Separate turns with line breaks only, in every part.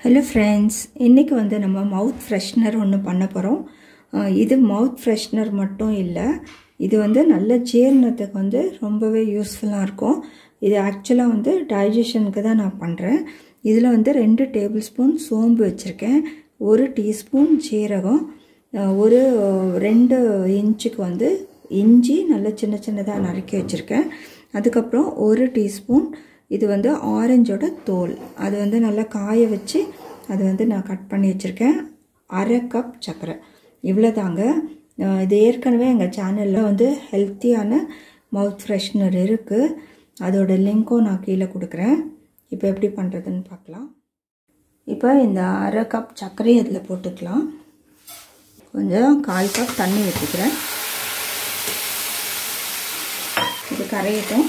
Hello friends, இன்னைக்கு வந்து நம்ம மவுத் ஃப்ரெஷ்னர் ஒன்று பண்ண போகிறோம். இது மவுத் ஃப்ரெஷ்னர் மட்டும் இல்லை, இது வந்து நல்ல ஜீரணத்துக்கு வந்து ரொம்பவே யூஸ்ஃபுல்லாக இருக்கும். இது ஆக்சுவலாக வந்து டைஜஷனுக்கு தான் நான் பண்ணுறேன். இதில் வந்து 2 டேபிள் ஸ்பூன் சோம்பு வச்சுருக்கேன், 1 டீஸ்பூன் ஜீரகம், ஒரு 2 இன்ச்சுக்கு வந்து இஞ்சி நல்ல சின்ன சின்னதாக நறுக்கி வச்சுருக்கேன். அதுக்கப்புறம் 1 டீஸ்பூன் இது வந்து ஆரஞ்சோட தோல், அது வந்து நல்லா காய வச்சு அது வந்து நான் கட் பண்ணி வச்சுருக்கேன். 1/2 கப் சர்க்கரை, இவ்வளோ தாங்க. இது ஏற்கனவே எங்கள் சேனலில் வந்து ஹெல்த்தியான மவுத் ஃப்ரெஷ்னர் இருக்குது, அதோட லிங்க்கும் நான் கீழே கொடுக்குறேன். இப்போ எப்படி பண்ணுறதுன்னு பார்க்கலாம். இப்போ இந்த 1/2 கப் சர்க்கரையை இதில் போட்டுக்கலாம். கொஞ்சம் 1/4 கப் தண்ணி ஊற்றிக்கிறேன். இது கரையட்டும்.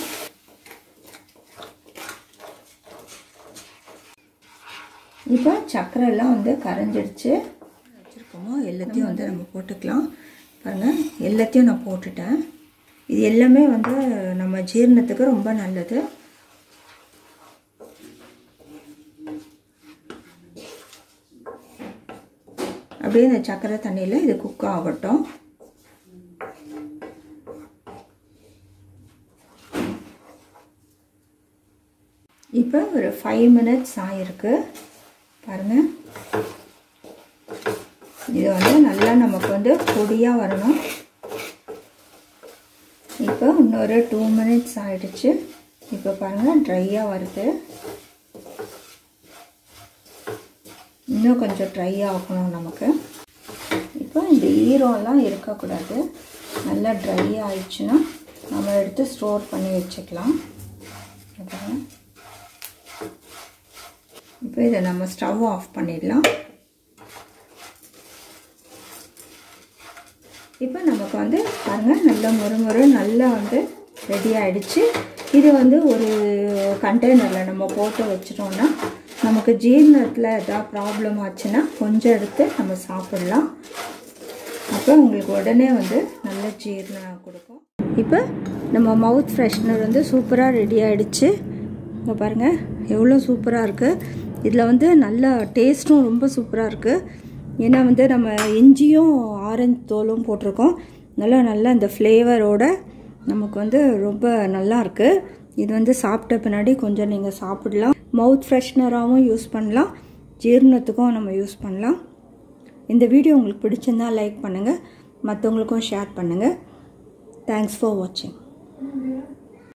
இப்போ சர்க்கரை எல்லாம் வந்து கரைஞ்சிடுச்சு. வச்சுருக்கோமோ எல்லாத்தையும் வந்து நம்ம போட்டுக்கலாம். பாருங்கள், எல்லாத்தையும் நான் போட்டுட்டேன். இது எல்லாமே வந்து நம்ம ஜீரணத்துக்கு ரொம்ப நல்லது. அப்படியே இந்த சர்க்கரை தண்ணியில் இது குக் ஆகட்டும். இப்போ ஒரு 5 மினிட்ஸ் ஆகிருக்கு. பாருங்கள், இது வந்து நல்லா நமக்கு வந்து பொடியாக வரணும். இப்போ இன்னொரு 2 மினிட்ஸ் ஆகிடுச்சு. இப்போ பாருங்கள், ட்ரையாக வருது. இன்னும் கொஞ்சம் ட்ரை ஆகணும் நமக்கு. இப்போ இந்த ஈரம்லாம் இருக்கக்கூடாது. நல்லா ட்ரை ஆயிடுச்சுன்னா நம்ம எடுத்து ஸ்டோர் பண்ணி வச்சுக்கலாம். இப்போ இதை நம்ம ஸ்டவ் ஆஃப் பண்ணிடலாம். இப்போ நமக்கு வந்து பாருங்கள், நல்லா முறுமுறு நல்லா வந்து ரெடி ஆகிடுச்சு. இது வந்து ஒரு கண்டெய்னரில் நம்ம போட்டு வச்சிட்டோம்னா நமக்கு ஜீரணத்தில் எதாவது ப்ராப்ளம் ஆச்சுன்னா கொஞ்சம் எடுத்து நம்ம சாப்பிடலாம். அப்போ உங்களுக்கு உடனே வந்து நல்ல ஜீரணம் கொடுக்கும். இப்போ நம்ம மவுத் ஃப்ரெஷ்னர் வந்து சூப்பராக ரெடி ஆகிடுச்சு. இங்கே பாருங்கள், எவ்வளோ சூப்பராக இருக்குது. இதில் வந்து நல்ல டேஸ்ட்டும் ரொம்ப சூப்பராக இருக்குது. ஏன்னா வந்து நம்ம இஞ்சியும் ஆரஞ்சு தோலும் போட்டிருக்கோம். நல்லா இந்த ஃப்ளேவரோட நமக்கு வந்து ரொம்ப நல்லா இருக்குது. இது வந்து சாப்பிட்ட பின்னாடி கொஞ்சம் நீங்கள் சாப்பிடலாம். மவுத் ஃப்ரெஷ்னராகவும் யூஸ் பண்ணலாம், ஜீரணத்துக்கும் நம்ம யூஸ் பண்ணலாம். இந்த வீடியோ உங்களுக்கு பிடிச்சிருந்தால் லைக் பண்ணுங்கள், மற்றவங்களுக்கும் ஷேர் பண்ணுங்கள். தேங்க்ஸ் ஃபார் வாட்சிங்.